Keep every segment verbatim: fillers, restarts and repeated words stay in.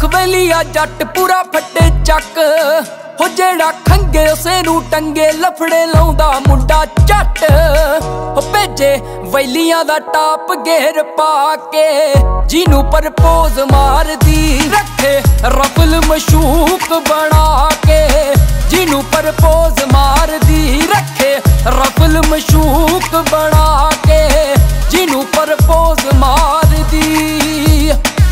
रख वेलिया जट पूरा फटे चक हो जेड़ा खंगे उसे नू टंगे लफड़े लाउंदा मुंडा झट हो भेजे वेलिया दा टाप घेर पाके जिनू परपोज मार दी रखे रफल मशूक बना के जिनू परपोज मार दी रखे रफल मशूक बना के जिनू परपोज मार दी।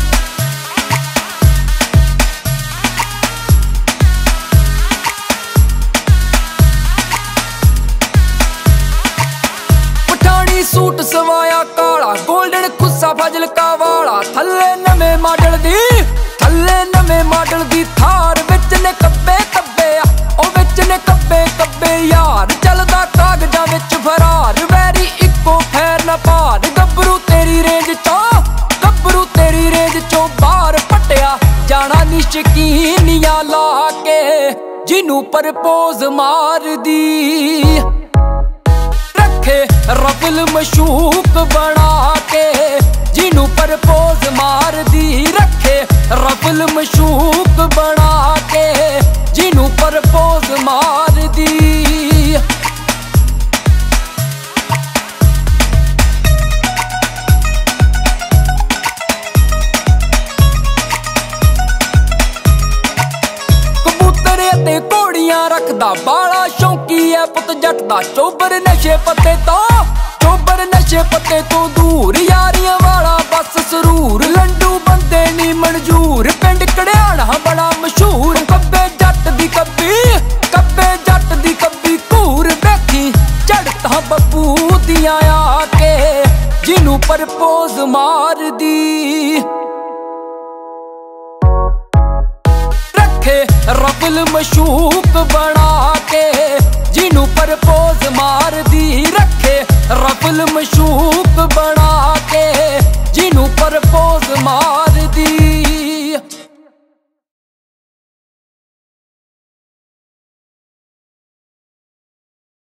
पठानी सूट सवाया काला गोल्डन खुस्सा फजल का वाला थल्ले नवे मॉडल दी थल्ले नवे मॉडल दी थार विच ने कब्बे कब्बे ओ विच ने कब्बे कब्बे यार चलदा कागजां विच फरार वैरी इक्को खैर ना पार गब्बरू तेरी रेंज चो गब्बरू तेरी रेंज चो बाहर पटिया जाना निशकीनियां ला के जिनू परपोज मार दी रखे रफल मशूक बना के जिनू परपोज मार दी रखे रफल मशूक बना के जिनू परपोज मार दी। कबूतर ते घोड़ियां रखदा बाला शौकी है पुत जट दा चोबर नशे पत्ते तो चोबर नशे पत्ते तो दूर यारियां वाला बस सरूर लंडू बंदे नी मंजूर पिंड कड़ियाला बड़ा मशहूर कब्बे जट दी कब्बी कब्बे जट दी कब्बी घूर बैठी झड़ता बब्बू दियां आके जिनू परपोज मार दी रखे रफल मशूक बना